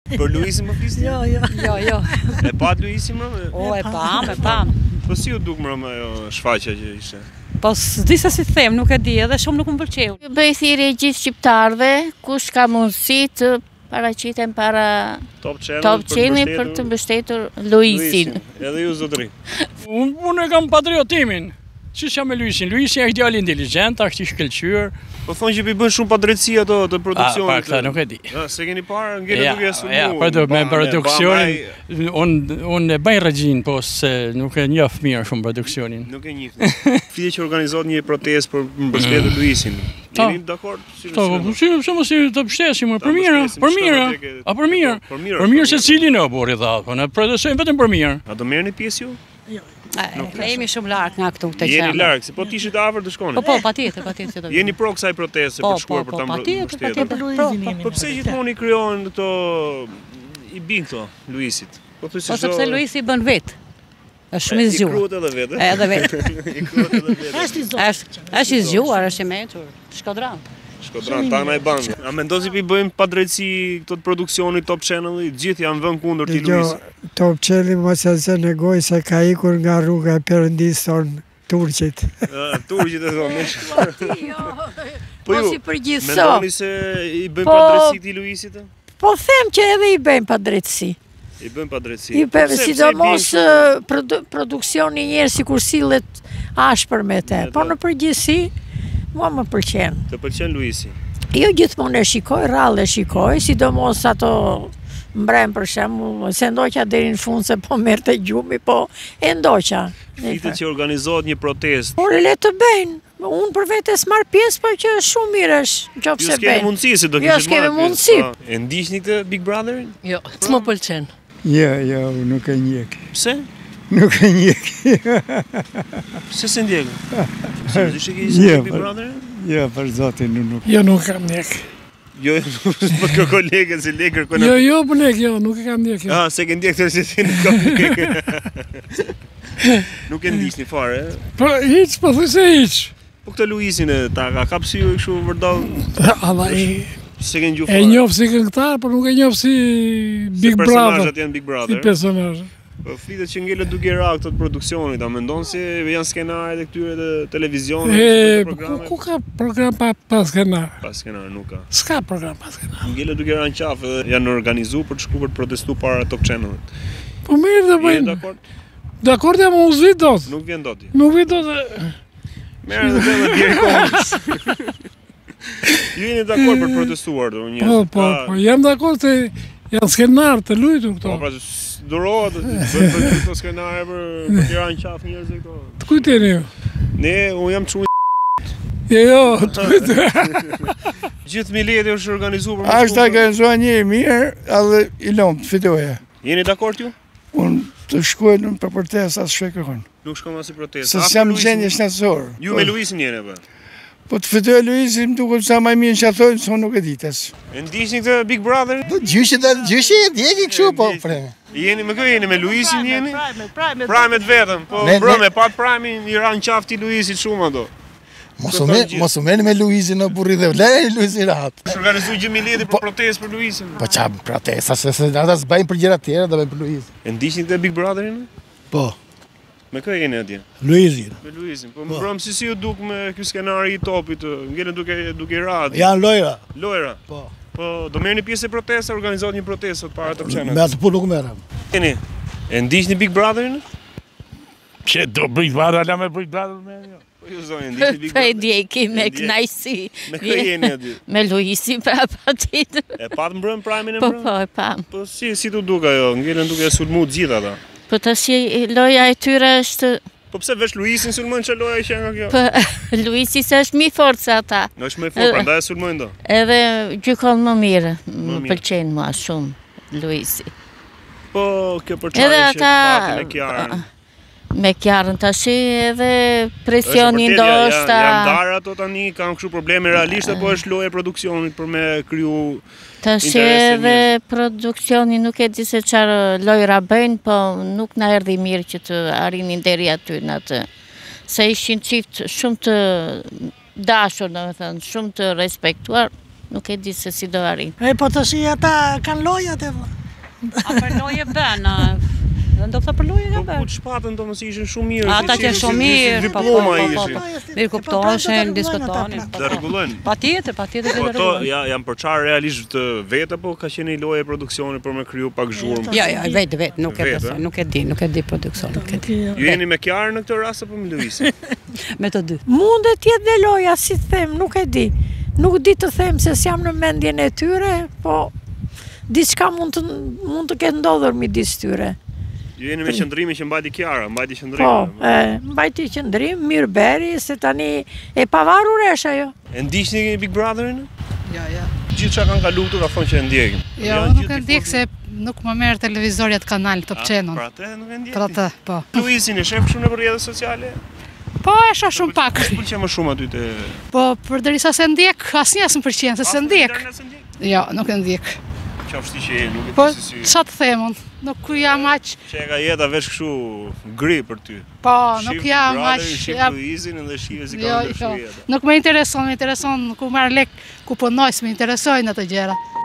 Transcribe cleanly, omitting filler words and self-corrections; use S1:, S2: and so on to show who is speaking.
S1: Për Luisin më flisni?
S2: Jo.
S1: E pat Luisin më?
S2: O, e pam.
S1: Po si u duk më ajo shfaqja që ishte?
S2: Po s'di se si them, nuk e di, edhe shumë nuk më pëlqeu.
S3: Bëj thirrje gjithë shqiptarëve, kush ka mundësi të paraqiten para
S1: Top
S3: Channel për të mbështetur Luisin.
S1: Edhe ju zotëri.
S4: Unë e kam patriotimin. Që që me Luisin? Luisin është djalë inteligjent, është i shkëlqyer.
S1: Po thonë që i bën shumë padrejtësi ato të produksionit.
S4: Pa, këta nuk e di.
S1: Se keni parë ngele duke e sulmu.
S4: Ja, me produksionin, unë e bëj regjin, po se nuk e njoh mirë shumë produksionin.
S1: Nuk e njeh. Fide që organizohet një protestë për mbështetur Luisin. Jeni dakord?
S4: Si mos i të mbështesim, për mirë. Për mirë se cili në burri dha, po ne protestojmë vetëm për mirë.
S1: A do merrni pjesë ju?
S2: Jemi shumë larg nga këtu të qenë.
S1: Jeni larg, se po tishit afër të shkoni.
S2: Po, patjetër do.
S1: Jeni pro kësaj proteste për të shkuar për ta mbështetur. Po pse gjithmonë i krijohen këto i bin këto Luisit? Po
S2: sepse Luisi bën vet. Është shumë i zgjuar.
S1: I kruhet edhe vetë.
S2: Edhe vet.
S1: I kruhet edhe vetë.
S2: Është i zgjuar, është i mençur. Shkodran,
S1: tana e ban. A mendon si bëjmë padrejtësi këto të produksionit Top Channel, gjithë janë vënë kundër ti Luisit?
S5: Top Channel mos e zë negoj se ka ikur nga rruga e Perëndis ton Turqit.
S1: Turqit e thonë.
S2: Po si përgjithso.
S1: Mendoni se i bëjmë padrejtësi ti Luisit?
S6: Po them që edhe i bëjmë padrejtësi.
S1: I bëjmë padrejtësi.
S6: Sidomos produksioni njerë si kur sillet ashpër me te. Po në përgjithsi, mua më pëlqen.
S1: Të pëlqen Luisi?
S6: Jo gjithmonë e shikoj, rrallë e shikoj, sidomos ato mbrem për shembull, se ndoqa deri në fund se po merrte gjumi, po e ndoqa.
S1: Fitet që organizohet një protestë.
S6: Por le të bëjnë. Unë për vete s'marr pjesë, por që shumë mirë është qoftë se bëjnë.
S1: Jo s'kemi mundësi se do kishim marrë.
S6: Jo s'kemi mundësi.
S1: E ndiqni këtë Big Brotherin?
S2: Jo, s'më pëlqen.
S5: Jo, nuk e njeh.
S1: Pse?
S5: Nuk e njeh.
S1: Pse se ndjek? Se dishë ke ishte Big Brotherin?
S5: Jo, për zotin nuk.
S4: Jo, nuk kam ndjek.
S1: Jo, po kjo kolegë si lekër kona.
S4: Jo, po nuk e kam ndjek.
S1: Ah, se ke ndjek të si nuk kam ndjek. Nuk e ndiqni fare.
S4: Po hiç, po thjesht hiç.
S1: Po këtë Luisin ta ka kapsi ju kështu vërdall. Se ke ngjuar.
S4: E njoh si këngëtar, por nuk e njoh si Big Brother.
S1: Personazhet janë Big Brother.
S4: Si personazh.
S1: Po flitet që ngelet duke ra këto të produksionit, a mendon se janë skenaret e këtyre të televizionit?
S4: Ku ka program pa skenar?
S1: Pa skenar nuk ka.
S4: S'ka program pa skenar.
S1: Ngelet duke ra në qafë dhe janë organizuar për të shkuar për të protestuar para Top Channelit.
S4: Po mirë dhe bëjnë.
S1: Jeni dakord?
S4: Dakord jam unë zvit dot.
S1: Nuk vjen dot.
S4: Nuk vjen dot.
S1: Merë dhe dhe djeri kohës. Ju jeni dakord për protestuar, do një.
S4: Po, jam dakord se janë skenar të luajtur këto.
S1: Po, durohet për këto skenare për tira në qafë njerëz e këto.
S4: Të kujteni ju?
S1: Ne, unë jam çuj.
S4: Jo, të kujteni.
S1: Gjithë mileti është organizuar për
S5: Ashtë organizuar një mirë, edhe i lom, të fitoja.
S1: Jeni dakord ju?
S5: Unë të shkuaj për protestë asë shkoj kërkon.
S1: Nuk shkoj as i protestë.
S5: Se s'jam gjendje shëndetësor.
S1: Ju me Luisin jeni apo?
S5: Po të fitoj Luisin, më duket sa më mirë që thonë, se unë nuk e dites.
S1: E ndiqni këtë Big Brother?
S5: Gjyshi e djegi kështu, po, freme.
S1: Jeni me kë jeni, me Luisin jeni? Prime vetëm, po brëme, pat Prime i ran qafti Luisit shumë ato.
S5: Mos u meni me Luisin në burri dhe lejë Luisin rahat.
S1: Organizuj gjithë mileti për protestë për Luisin.
S5: Po qa protesta, se ata s'bajnë për gjëra tjera dhe bëjnë për Luisin.
S1: E ndiqni këtë Big Brotherin?
S5: Po.
S1: Me kë jeni atje?
S5: Luisin.
S1: Me Luisin. Po më brëm si ju duk me ky skenari i topit, ngelen duke radhë.
S5: Janë lojra.
S1: Lojra?
S5: Po.
S1: Po do merrni pjesë e protesta, organizohet një protestë sot para Top Channel.
S5: Me atë punë nuk merrem.
S1: Jeni, e ndiqni Big Brotherin?
S4: Që do Big Brother, la me Big Brother me jo.
S1: Po ju zonjë, ndiqni Big Brother.
S3: Po e ndjeki me kënaqësi.
S1: Me kë jeni atje?
S3: Me Luisin patjetër.
S1: E pat mbrëm Prime-in e
S3: Po,
S1: mbrëm?
S3: e pam.
S1: Po si tu duk ajo, ngelen duke sulmu gjithë ata.
S3: Po tash loja e tyre është.
S1: Po pse veç Luisin sulmojnë që loja që nga kjo?
S3: Po Luisi s'është më fort se ata.
S1: Është më fort, prandaj e sulmojnë do.
S3: Edhe gjykon më mirë, më pëlqen mua shumë Luisi.
S1: Po kjo përçarje që pati me Kiarën.
S3: Me Kiarën tash edhe presioni ndoshta.
S1: Janë darë ato tani, kanë kështu probleme realisht apo është loja e produksionit për me kriju
S3: tash edhe produksioni nuk e di se çfarë lojra bëjnë, po nuk na erdhi mirë që të arrinin deri aty në atë. Se ishin çift shumë të dashur, domethënë, shumë të respektuar, nuk e di se si do arrin.
S6: Po tash ata kanë lojat e
S2: A për loje bën, ndoshta për loje ka bën.
S1: Po shpatën do mos ishin shumë mirë.
S2: Ata që shumë mirë,
S1: diploma ishin.
S2: Mirë kuptoheshin, diskutonin.
S1: Do rregullojnë.
S2: Patjetër
S1: Po
S2: që do
S1: to
S2: rregullojnë.
S1: janë përçarë realisht të vetë apo ka qenë një lojë produksioni për me kriju pak zhurmë?
S2: Ja, vetë, nuk e besoj, nuk e di produksion, nuk e di.
S1: Ju jeni me Kiarën në këtë rast apo me Luisin?
S2: Me të dy.
S6: Mundet jetë dhe loja, si të them, nuk e di. Nuk di të them se s'jam në mendjen e tyre, po diçka mund të ketë ndodhur midis tyre.
S1: Ju jeni me qëndrimin që mbajti Kiara, mbajti
S6: Po,
S1: qëndrimin.
S6: mbajti qëndrim, mirë beri, se tani e pavarur është ajo.
S1: E ndiqni Big Brotherin?
S7: Jo.
S1: Gjithë çka kanë kaluar ka thonë që e ndjekin.
S7: Jo, nuk e ndjek se nuk më merr televizori atë kanal Top Channel.
S1: Pra atë nuk e ndjek.
S7: Për atë, po.
S1: Luisin e shef shumë në rrjetet sociale?
S7: Po, e shoh shumë pak.
S1: Pëlqen më shumë aty te.
S7: Po, përderisa se ndjek, asnjë s'm pëlqen se se ndjek. Jo, nuk e ndjek.
S1: Qofshti që nuk e
S7: Po,
S1: di si.
S7: ç'a të them unë? Nuk jam aq.
S1: Që e ka jeta veç kështu gri për ty.
S7: Po, nuk jam aq.
S1: Shif Luisin dhe shive si ka
S7: Jo,
S1: ndryshuar jeta.
S7: nuk më intereson, ku marr lek, ku punoj, s'më interesojnë ato gjëra.